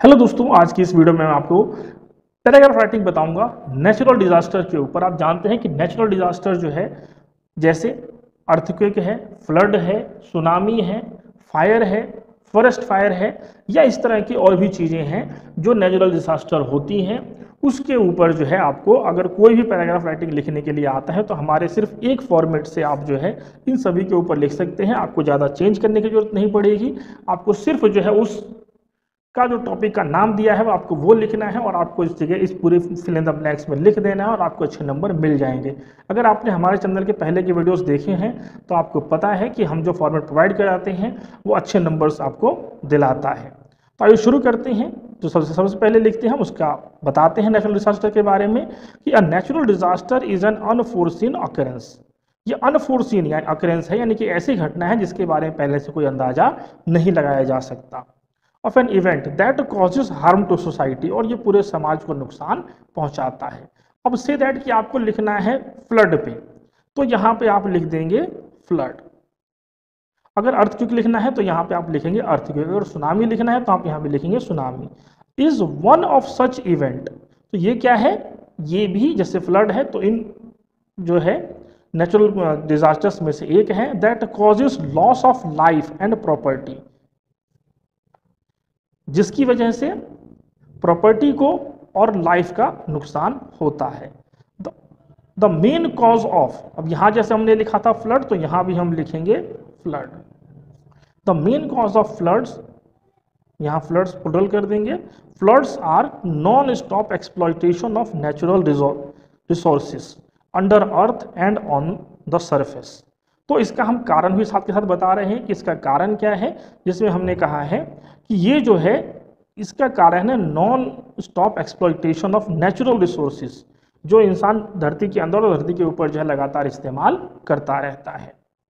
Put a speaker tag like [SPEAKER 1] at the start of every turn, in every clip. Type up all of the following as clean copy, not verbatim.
[SPEAKER 1] Hello दोस्तों, आज की इस वीडियो में मैं आपको पैराग्राफ राइटिंग बताऊंगा नेचुरल डिजास्टर के ऊपर। आप जानते हैं कि नेचुरल डिजास्टर जो है, जैसे अर्थक्वेक है, फ्लड है, सुनामी है, फायर है, फॉरेस्ट फायर है, या इस तरह की और भी चीज़ें हैं जो नेचुरल डिजास्टर होती हैं। उसके ऊपर जो है आपको अगर कोई भी पैराग्राफ राइटिंग लिखने के लिए आता है तो हमारे सिर्फ एक फॉर्मेट से आप जो है इन सभी के ऊपर लिख सकते हैं। आपको ज़्यादा चेंज करने की जरूरत नहीं पड़ेगी। आपको सिर्फ जो है उस का जो टॉपिक का नाम दिया है वो आपको वो लिखना है और आपको इस जगह इस पूरे फिल इन द ब्लैंक्स में लिख देना है और आपको अच्छे नंबर मिल जाएंगे। अगर आपने हमारे चैनल के पहले के वीडियोस देखे हैं तो आपको पता है कि हम जो फॉर्मेट प्रोवाइड कराते हैं वो अच्छे नंबर्स आपको दिलाता है। तो आइए शुरू करते हैं। तो सबसे पहले लिखते हैं, हम उसका बताते हैं नेचुरल डिजास्टर के बारे में कि a natural disaster is an unforeseen occurrence. ये अनफोर्सीन या ऑकरेंस है, यानी कि ऐसी घटना है जिसके बारे में पहले से कोई अंदाजा नहीं लगाया जा सकता। Of an event that causes harm to society, और ये पूरे समाज को नुकसान पहुंचाता है। अब से दैट कि आपको लिखना है फ्लड पे, तो यहाँ पे आप लिख देंगे फ्लड। अगर अर्थक्वेक लिखना है तो यहाँ पे आप लिखेंगे अर्थक्वेक। अगर सुनामी लिखना है तो आप यहाँ पे लिखेंगे tsunami. Is one of such event, तो ये क्या है, ये भी जैसे फ्लड है तो इन जो है नेचुरल डिजास्टर्स में से एक है। That causes loss of life and property, जिसकी वजह से प्रॉपर्टी को और लाइफ का नुकसान होता है। द मेन कॉज ऑफ, अब यहां जैसे हमने लिखा था फ्लड तो यहां भी हम लिखेंगे flood. The main cause of floods, यहां फ्लड्स प्लुरल कर देंगे। Floods are non stop exploitation of natural resources under earth and on the surface. तो इसका हम कारण भी साथ के साथ बता रहे हैं कि इसका कारण क्या है, जिसमें हमने कहा है कि ये जो है इसका कारण है non stop exploitation of natural resources, जो इंसान धरती के अंदर और धरती के ऊपर जो है लगातार इस्तेमाल करता रहता है।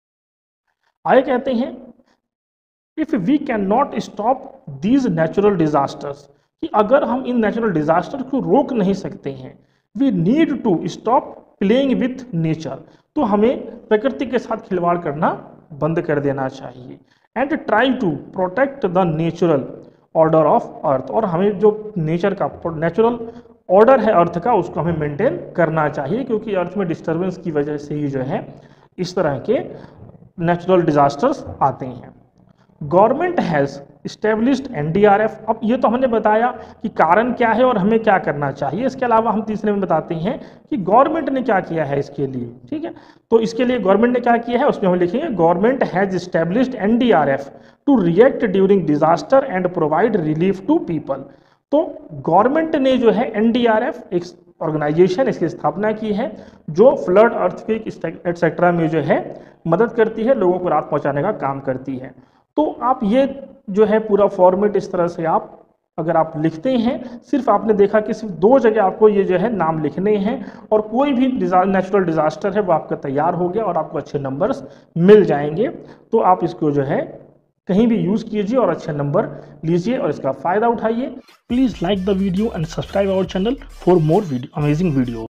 [SPEAKER 1] आगे कहते हैं if we can not stop these natural disasters, कि अगर हम इन नेचुरल डिजास्टर को रोक नहीं सकते हैं, we need to stop playing with nature, तो हमें प्रकृति के साथ खिलवाड़ करना बंद कर देना चाहिए। And try to protect the natural order of earth, और हमें जो नेचर का नेचुरल ऑर्डर है अर्थ का उसको हमें मेंटेन करना चाहिए, क्योंकि अर्थ में डिस्टर्बेंस की वजह से ही जो है इस तरह के नेचुरल डिजास्टर्स आते हैं। गवर्नमेंट हैज़ इस्टेब्लिश्ड एनडीआरएफ, अब ये तो हमने बताया कि कारण क्या है और हमें क्या करना चाहिए। इसके अलावा हम तीसरे में बताते हैं कि गवर्नमेंट ने क्या किया है इसके लिए। ठीक है, तो इसके लिए गवर्नमेंट ने क्या किया है उसमें हम लिखेंगे government has established NDRF to react during disaster and provide relief to people. तो गवर्नमेंट ने जो है एनडीआरएफ एक ऑर्गेनाइजेशन इसकी स्थापना की है जो फ्लड अर्थक्वेक एटसेट्रा में जो है मदद करती है, लोगों को राहत पहुंचाने का काम करती है। तो आप ये जो है पूरा फॉर्मेट इस तरह से आप अगर आप लिखते हैं, सिर्फ आपने देखा कि सिर्फ दो जगह आपको ये जो है नाम लिखने हैं और कोई भी नेचुरल डिजास्टर है वो आपका तैयार हो गया और आपको अच्छे नंबर्स मिल जाएंगे। तो आप इसको जो है कहीं भी यूज़ कीजिए और अच्छे नंबर लीजिए और इसका फ़ायदा उठाइए। Please like the video and subscribe our channel for more amazing video.